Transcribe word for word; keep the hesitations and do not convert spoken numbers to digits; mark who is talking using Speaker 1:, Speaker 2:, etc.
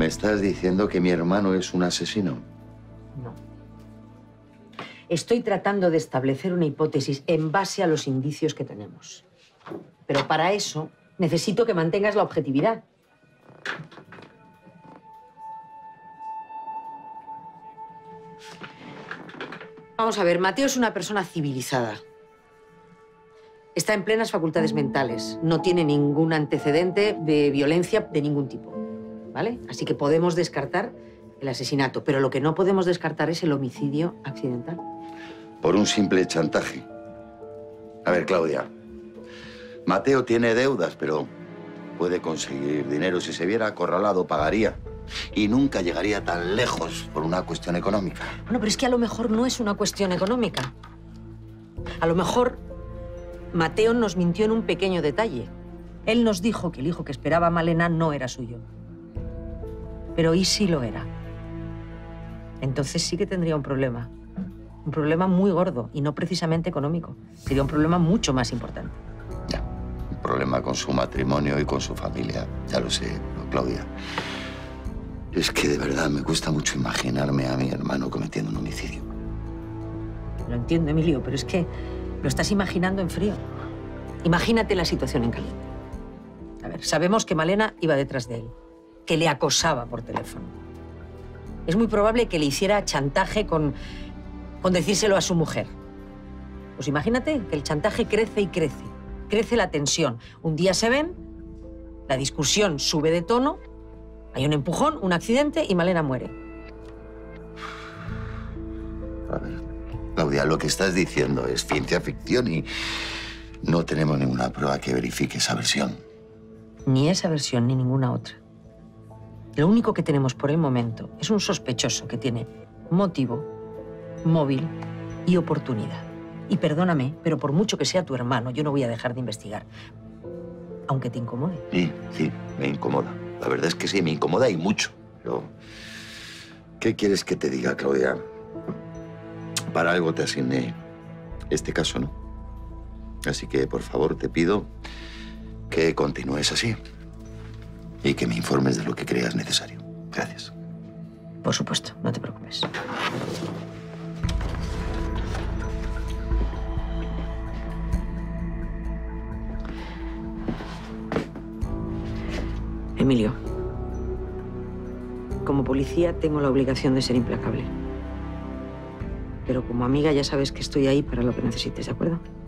Speaker 1: ¿Me estás diciendo que mi hermano es un asesino?
Speaker 2: No. Estoy tratando de establecer una hipótesis en base a los indicios que tenemos. Pero para eso necesito que mantengas la objetividad. Vamos a ver, Mateo es una persona civilizada. Está en plenas facultades mentales. No tiene ningún antecedente de violencia de ningún tipo, ¿vale? Así que podemos descartar el asesinato, pero lo que no podemos descartar es el homicidio accidental.
Speaker 1: Por un simple chantaje. A ver, Claudia. Mateo tiene deudas, pero puede conseguir dinero. Si se viera acorralado, pagaría. Y nunca llegaría tan lejos por una cuestión económica.
Speaker 2: Bueno, pero es que a lo mejor no es una cuestión económica. A lo mejor Mateo nos mintió en un pequeño detalle. Él nos dijo que el hijo que esperaba Malena no era suyo. Pero ¿y si lo era? Entonces sí que tendría un problema. Un problema muy gordo y no precisamente económico. Sería un problema mucho más importante.
Speaker 1: Ya, un problema con su matrimonio y con su familia. Ya lo sé, Claudia. Es que de verdad me cuesta mucho imaginarme a mi hermano cometiendo un homicidio.
Speaker 2: Lo entiendo, Emilio, pero es que lo estás imaginando en frío. Imagínate la situación en caliente. A ver, sabemos que Malena iba detrás de él, que le acosaba por teléfono. Es muy probable que le hiciera chantaje con, con decírselo a su mujer. Pues imagínate que el chantaje crece y crece. Crece la tensión. Un día se ven, la discusión sube de tono, hay un empujón, un accidente y Malena muere.
Speaker 1: A ver, Claudia, lo que estás diciendo es ciencia ficción y no tenemos ninguna prueba que verifique esa versión.
Speaker 2: Ni esa versión ni ninguna otra. Lo único que tenemos por el momento es un sospechoso que tiene motivo, móvil y oportunidad. Y perdóname, pero por mucho que sea tu hermano, yo no voy a dejar de investigar. Aunque te incomode.
Speaker 1: Sí, sí, me incomoda. La verdad es que sí, me incomoda y mucho. Pero, ¿qué quieres que te diga, Claudia? Para algo te asigné este caso, ¿no? Así que, por favor, te pido que continúes así y que me informes de lo que creas necesario. Gracias.
Speaker 2: Por supuesto, no te preocupes. Emilio, como policía tengo la obligación de ser implacable. Pero como amiga ya sabes que estoy ahí para lo que necesites, ¿de acuerdo?